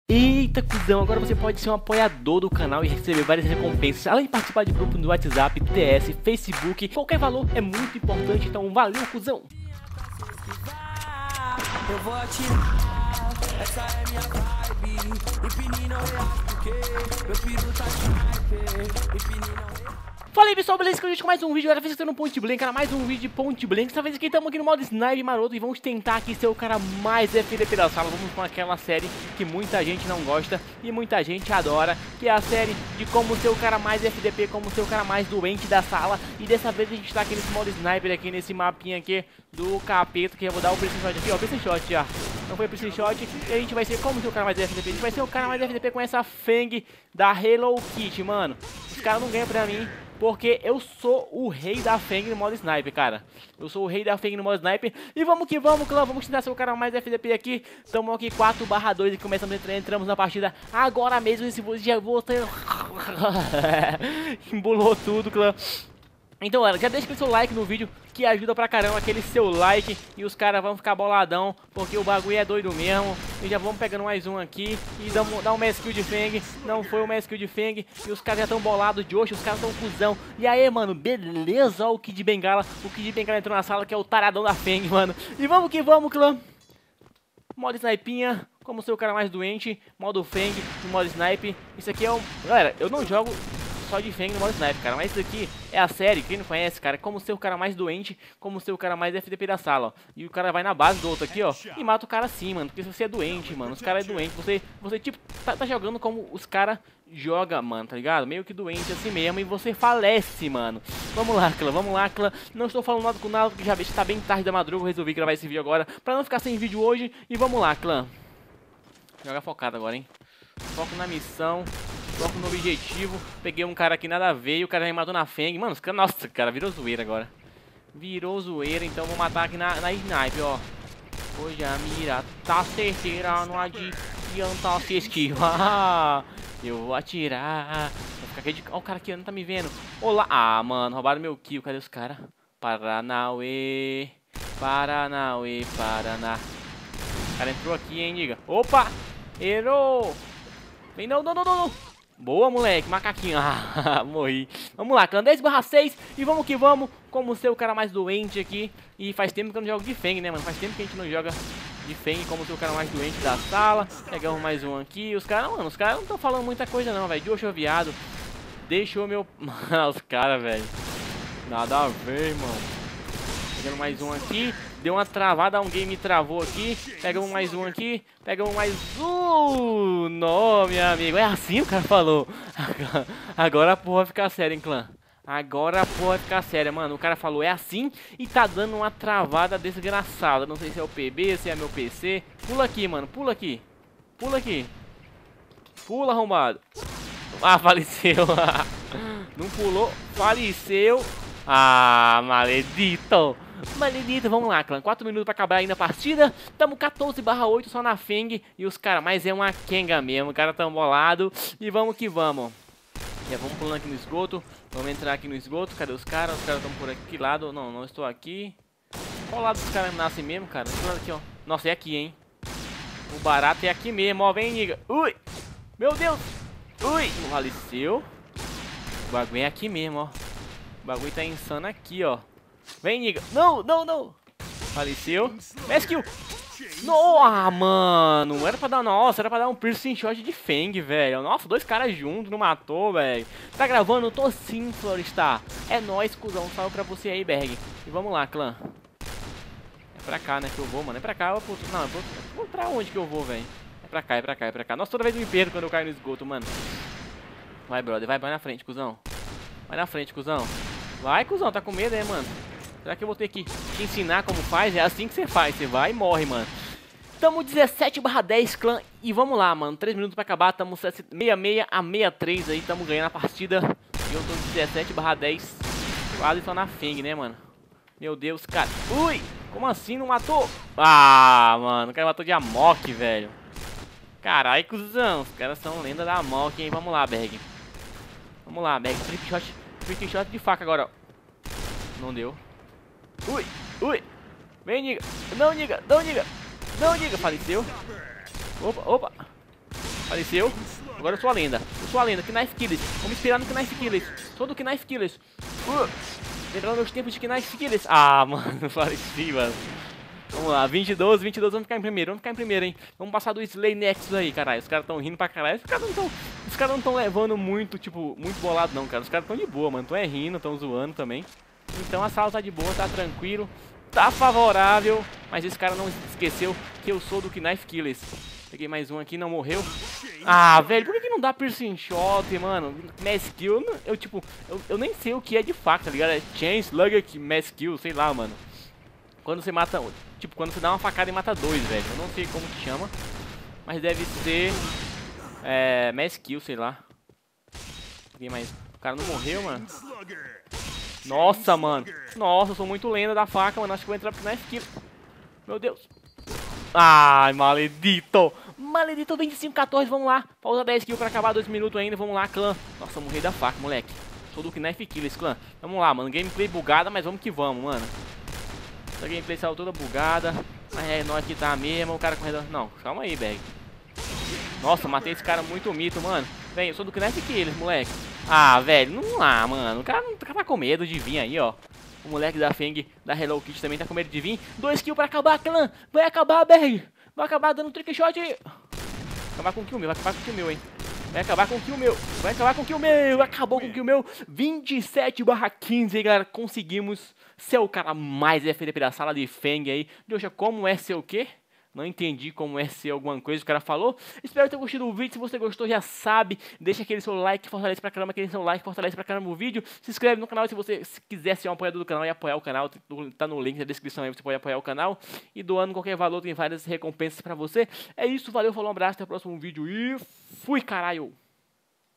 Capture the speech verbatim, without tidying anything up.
Eita, cuzão, agora você pode ser um apoiador do canal e receber várias recompensas, além de participar de grupos no WhatsApp, T S, Facebook. Qualquer valor é muito importante, então valeu, cuzão! Eu vou atirar, essa é minha vibe. Empine não reage porque meu piru tá sniper. Empine não reage. Fala aí pessoal, beleza? Com a gente com mais um vídeo, agora vez no Point Blank, cara, mais um vídeo de Point Blank. Dessa vez aqui estamos aqui no modo Snipe maroto e vamos tentar aqui ser o cara mais F D P da sala. Vamos com aquela série que muita gente não gosta e muita gente adora, que é a série de como ser o cara mais F D P, como ser o cara mais doente da sala. E dessa vez a gente tá aqui nesse modo Sniper, aqui nesse mapinha aqui do capeta, que eu vou dar o Precision Shot aqui, ó, Precision Shot já. Não foi Precision Shot, e a gente vai ser como ser o cara mais F D P, a gente vai ser o cara mais F D P com essa Fang da Hello Kitty, mano. Os caras não ganham pra mim, porque eu sou o rei da Fang no modo Sniper, cara. Eu sou o rei da Fang no modo Sniper. E vamos que vamos, clã. Vamos tentar ser o cara mais F D P aqui. Estamos aqui quatro barra dois e começamos a entrar, entramos na partida agora mesmo. Esse já vou ter... Embolou tudo, clã. Então, galera, já deixa aquele seu like no vídeo, que ajuda pra caramba, aquele seu like. E os caras vão ficar boladão, porque o bagulho é doido mesmo. E já vamos pegando mais um aqui. E damos, dá um mass kill de Fang. Não foi um mass kill de Fang. E os caras já estão bolados de hoje, os caras estão cuzão. E aí, mano, beleza? Ó, o Kid Bengala. O Kid Bengala entrou na sala, que é o taradão da Fang, mano. E vamos que vamos, clã. Modo snipinha, como ser o cara mais doente. Modo Fang, no modo snipe. Isso aqui é um... Galera, eu não jogo só de Fang no modo Sniper, cara. Mas isso aqui é a série, quem não conhece, cara, é como ser o cara mais doente, como ser o cara mais F D P da sala, ó. E o cara vai na base do outro aqui, ó, e mata o cara assim, mano. Porque se você é doente, mano, os caras é doente. Você, você tipo, tá, tá jogando como os caras jogam, mano, tá ligado? Meio que doente assim mesmo, e você falece, mano. Vamos lá, clã, vamos lá, clã. Não estou falando nada com nada, porque já está bem tarde da madruga. Eu resolvi gravar esse vídeo agora, pra não ficar sem vídeo hoje. E vamos lá, clã. Joga focado agora, hein. Foco na missão. Foco no objetivo. Peguei um cara aqui nada a ver e o cara me matou na Fang. Mano, os cara, nossa, cara, virou zoeira agora. Virou zoeira, então vou matar aqui na, na Snipe, ó. Hoje a mira tá certeira, não adianta se esquivar. Eu vou atirar. Vou ficar aqui de... Ó, o cara aqui não tá me vendo. Olá. Ah, mano, roubaram meu kill. Cadê os caras? Paranauê. Paranauê, Paraná. O cara entrou aqui, hein, diga. Opa! Errou! Vem, não, não, não, não, não. Boa, moleque, macaquinho. Ah, morri. Vamos lá, clã, dez barra seis. E vamos que vamos. Como ser o cara mais doente aqui. E faz tempo que eu não jogo de Fang, né, mano? Faz tempo que a gente não joga de Fang. Como ser o cara mais doente da sala. Pegamos mais um aqui. Os caras, mano, os caras não estão falando muita coisa não, velho. Deixou viado. Deixou meu... Mano, os caras, velho. Nada a ver, mano. Pegando mais um aqui. Deu uma travada, um game travou aqui. Pegamos mais um aqui. Pegamos mais um. Não, meu amigo. É assim o cara falou. Agora a porra vai ficar séria, hein, clã. Agora a porra vai ficar séria, mano. O cara falou é assim e tá dando uma travada desgraçada. Não sei se é o P B, se é meu P C. Pula aqui, mano. Pula aqui. Pula aqui. Pula, arrombado. Ah, faleceu. Não pulou. Faleceu. Ah, maledito. Maledito, vamos lá, clã. quatro minutos pra acabar ainda a partida. Tamo quatorze barra oito só na Fang. E os caras, mas é uma Kenga mesmo. O cara tão bolado. E vamos que vamos. Já vamos pulando aqui no esgoto. Vamos entrar aqui no esgoto. Cadê os caras? Os caras estão por aqui. Que lado? Não, não estou aqui. Qual lado dos caras nascem mesmo, cara? Estou aqui, ó. Nossa, é aqui, hein. O barato é aqui mesmo, ó. Vem, niga. Ui. Meu Deus. Ui. Não faleceu. O bagulho é aqui mesmo, ó. O bagulho tá insano aqui, ó. Vem, niga. Não, não, não. Faleceu. Rescue. No, ah, mano. Era pra dar... Nossa, era pra dar um piercing shot de Fang, velho. Nossa, dois caras juntos, não matou, velho. Tá gravando? Tô sim, Florestar. É nóis, cuzão. Salve pra você aí, Berg. E vamos lá, clã. É pra cá, né, que eu vou, mano. É pra cá. Eu vou... Não, eu vou... vou pra onde que eu vou, velho? É pra cá, é pra cá, é pra cá. Nossa, toda vez eu me perco quando eu caio no esgoto, mano. Vai, brother. Vai, vai na frente, cuzão. Vai na frente, cuzão. Vai, cuzão. Tá com medo, né, mano? Será que eu vou ter que te ensinar como faz? É assim que você faz, você vai e morre, mano. Tamo dezessete barra dez, clã. E vamos lá, mano. três minutos pra acabar. Tamo sessenta e seis a sessenta e três aí. Tamo ganhando a partida. E eu tô dezessete barra dez. Quase só na Fang, né, mano? Meu Deus, cara. Ui! Como assim não matou? Ah, mano. O cara matou de Amok, velho. Carai, cuzão. Os caras são lenda da Amok, hein? Vamos lá, Berg. Vamos lá, Berg. Trick shot. Trick shot de faca agora, ó. Não deu. Ui, ui. Vem, niga. Não, niga. Não, niga. Não, niga. Faleceu. Opa, opa. Apareceu. Agora eu sou a lenda. Eu sou a lenda. Knife Killers. Vamos inspirar no Knife Killers. Sou do Knife Killers. Uh, lembrando meus tempos de Knife Killers. Ah, mano. Pareci, mano. Vamos lá. vinte e doze, vinte e doze. Vamos ficar em primeiro. Vamos ficar em primeiro, hein. Vamos passar do Slay Nexus aí, caralho. Os caras tão rindo pra caralho. Os caras não tão... Os caras não tão levando muito, tipo, muito bolado não, cara. Os caras tão de boa, mano. Tão é rindo, tão zoando também. Então a sala tá de boa, tá tranquilo. Tá favorável. Mas esse cara não esqueceu que eu sou do Knife Killers. Peguei mais um aqui, não morreu. Ah, velho, por que, que não dá piercing shot, mano? Mass kill, eu, eu tipo, eu, eu nem sei o que é de fato, tá ligado? É chain, slugger, mass kill, sei lá, mano. Quando você mata, tipo, quando você dá uma facada e mata dois, velho. Eu não sei como que chama. Mas deve ser, é, mass kill, sei lá. Peguei mais, o cara não morreu, mano. Nossa, mano. Nossa, eu sou muito lenda da faca, mano. Acho que eu vou entrar pro Knife Kill. Meu Deus. Ai, maledito. Maledito, vinte e cinco, quatorze, vamos lá. Falta dez kills pra acabar, dois minutos ainda. Vamos lá, clã. Nossa, eu morri da faca, moleque. Sou do Knife Killers, clã. Vamos lá, mano. Gameplay bugada, mas vamos que vamos, mano. Essa gameplay saiu toda bugada. Mas é nós que tá mesmo. O cara correndo. Não, calma aí, bag. Nossa, matei esse cara muito mito, mano. Vem, eu sou do Knife Killers, moleque. Ah, velho, não lá, mano. O cara, o cara tá com medo de vir aí, ó. O moleque da Feng, da Hello Kitty também tá com medo de vir. Dois kills pra acabar, clã. Vai acabar, Berg. Vai acabar dando um trick shot. Vai acabar com o kill meu, vai acabar com o kill meu, hein. Vai acabar com o kill meu. Vai acabar com o kill meu. Acabou com o kill meu. vinte e sete barra quinze, galera. Conseguimos ser o cara mais F D P da sala de Feng aí. Joxa, como é ser o quê? Não entendi como é ser alguma coisa que o cara falou. Espero ter gostado do vídeo. Se você gostou, já sabe. Deixa aquele seu like, fortalece pra caramba. Aquele seu like, fortalece pra caramba o vídeo. Se inscreve no canal se você se quiser ser um apoiador do canal e apoiar o canal. Tá no link da descrição aí, você pode apoiar o canal. E doando qualquer valor, tem várias recompensas pra você. É isso, valeu, falou, um abraço, até o próximo vídeo e fui, caralho!